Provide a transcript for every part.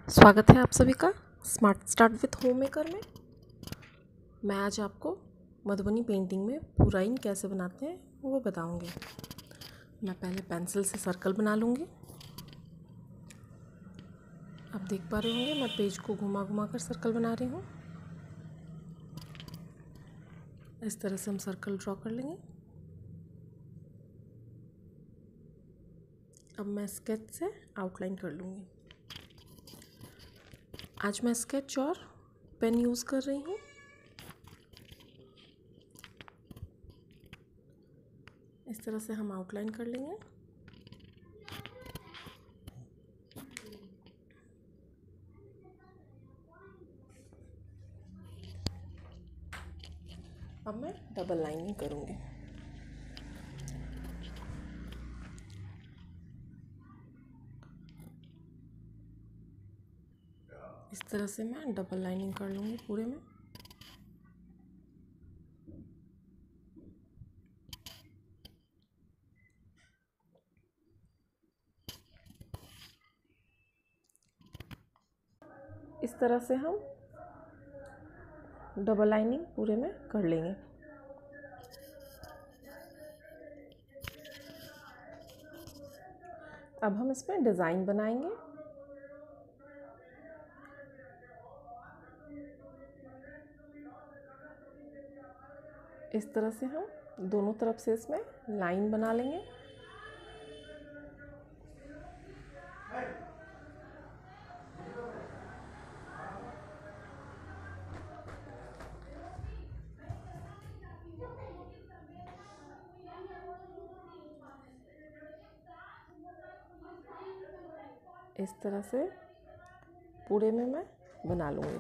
स्वागत है आप सभी का smart start with homemaker में। मैं आज आपको मधुबनी पेंटिंग में पूराइन कैसे बनाते हैं वो बताऊंगी। मैं पहले पेंसिल से सर्कल बना लूँगी। आप देख पा रहे होंगे मैं पेज को घुमा घुमा कर सर्कल बना रही हूँ। इस तरह से हम सर्कल ड्रॉ कर लेंगे। अब मैं स्केच से आउटलाइन कर लूँगी। आज मैं स्केच और पेन यूज़ कर रही हूँ। इस तरह से हम आउटलाइन कर लेंगे। अब मैं डबल लाइनिंग करूँगी। इस तरह से मैं डबल लाइनिंग कर लूँगी पूरे में। इस तरह से हम डबल लाइनिंग पूरे में कर लेंगे। अब हम इसमें डिज़ाइन बनाएंगे। इस तरह से हम दोनों तरफ से इसमें लाइन बना लेंगे। इस तरह से पूरे में मैं बना लूँगी।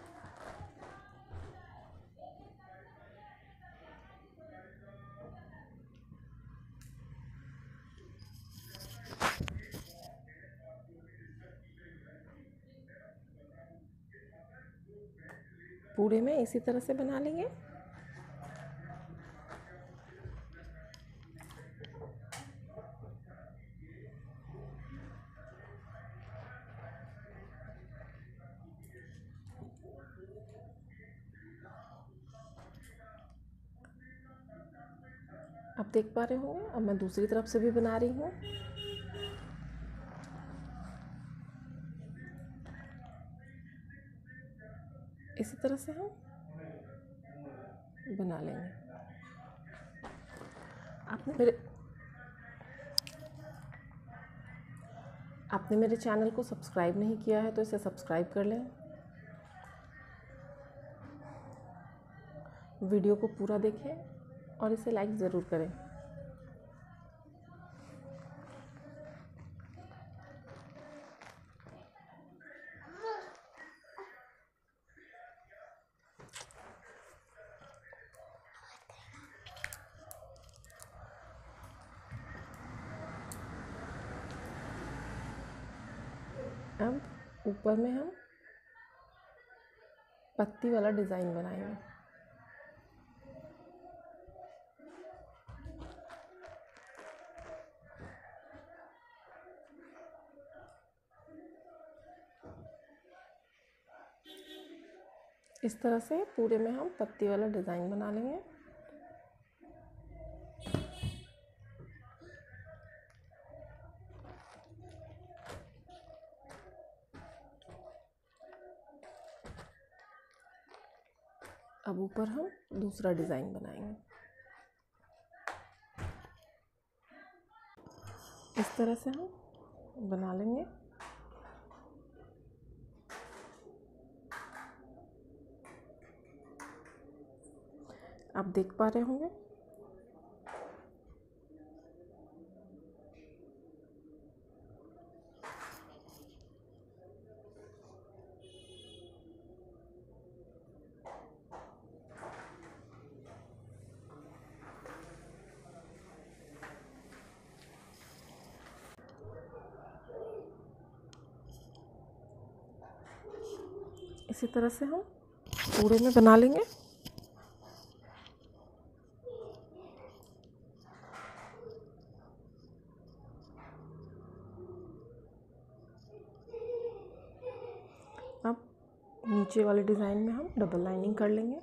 पूरे में इसी तरह से बना लेंगे। आप देख पा रहे होंगे अब मैं दूसरी तरफ से भी बना रही हूँ। इसी तरह से हम बना लेंगे। आपने मेरे चैनल को सब्सक्राइब नहीं किया है तो इसे सब्सक्राइब कर लें। वीडियो को पूरा देखें और इसे लाइक ज़रूर करें। अब ऊपर में हम पत्ती वाला डिज़ाइन बनाएंगे। इस तरह से पूरे में हम पत्ती वाला डिज़ाइन बना लेंगे। अब ऊपर हम दूसरा डिज़ाइन बनाएंगे। इस तरह से हम बना लेंगे। आप देख पा रहे होंगे इसी तरह से हम पूरे में बना लेंगे। नीचे वाले डिज़ाइन में हम डबल लाइनिंग कर लेंगे।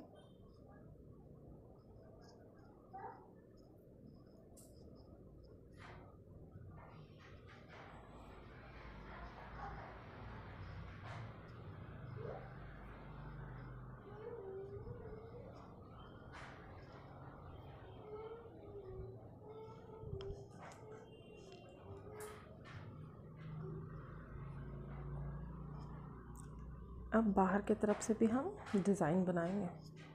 अब बाहर की तरफ से भी हम डिज़ाइन बनाएंगे।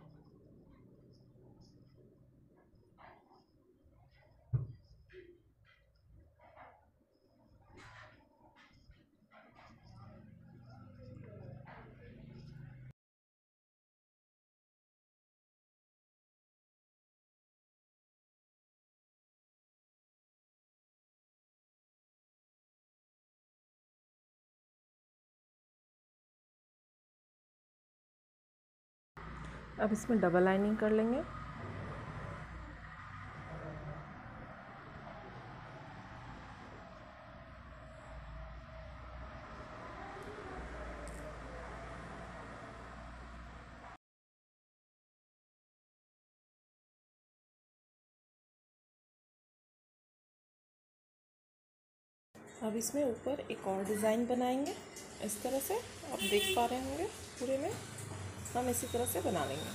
अब इसमें डबल लाइनिंग कर लेंगे। अब इसमें ऊपर एक और डिज़ाइन बनाएंगे इस तरह से। आप देख पा रहे होंगे पूरे में हम इसी तरह से बना लेंगे।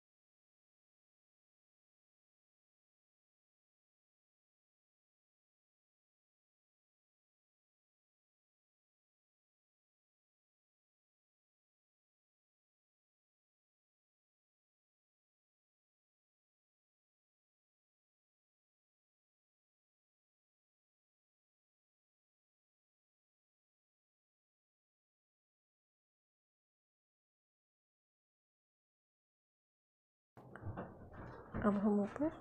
अब हम ऊपर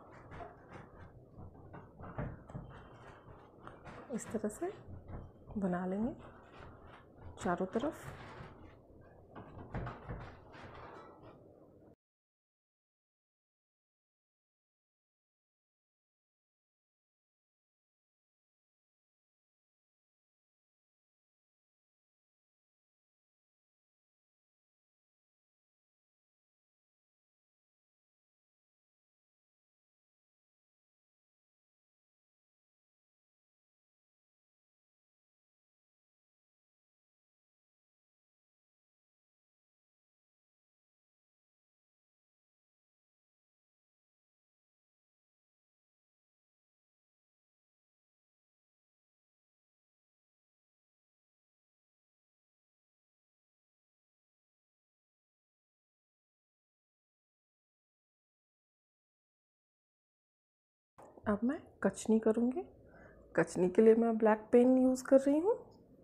इस तरह से बना लेंगे चारों तरफ। अब मैं कचनी करूँगी। कचनी के लिए मैं ब्लैक पेन यूज़ कर रही हूँ।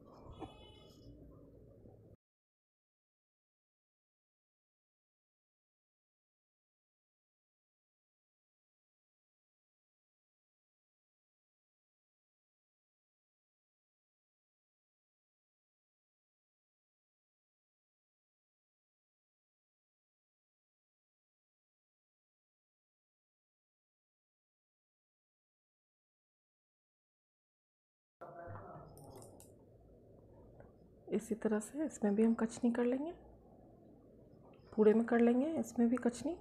इसी तरह से इसमें भी हम कचनी कर लेंगे, पूरे में कर लेंगे इसमें भी कचनी।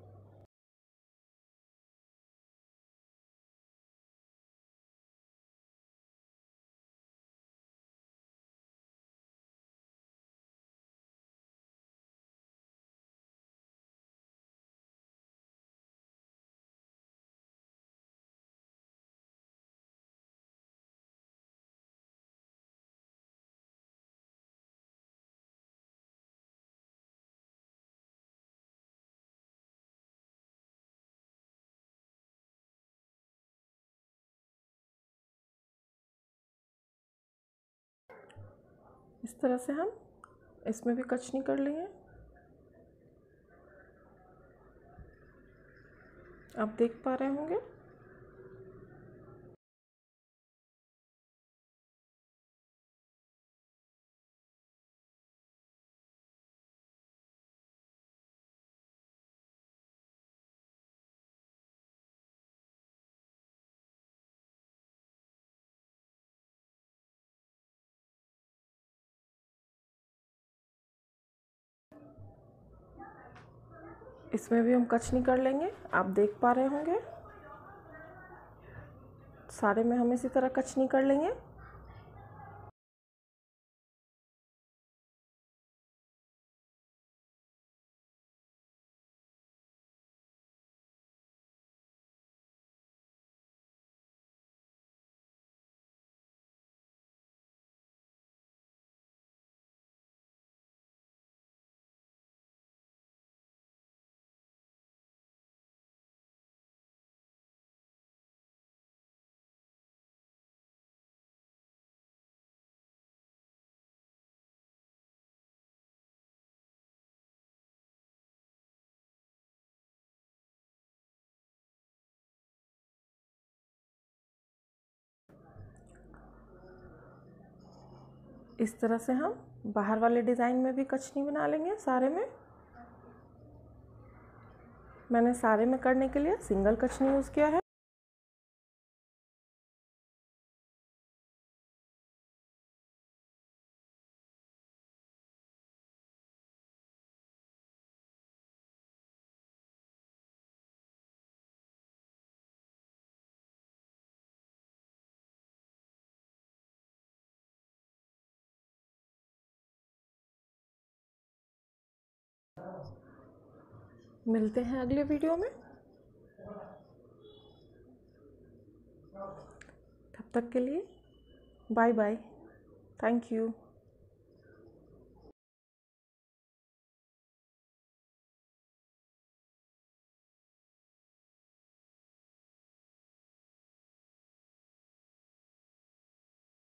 इस तरह से हम इसमें भी कचनी कर लेंगे। आप देख पा रहे होंगे। इसमें भी हम कचनी कर लेंगे। आप देख पा रहे होंगे सारे में हम इसी तरह कचनी कर लेंगे। इस तरह से हम बाहर वाले डिज़ाइन में भी कचनी बना लेंगे सारे में। मैंने सारे में करने के लिए सिंगल कचनी यूज़ किया है। मिलते हैं अगले वीडियो में, तब तक के लिए बाय बाय। Thank you.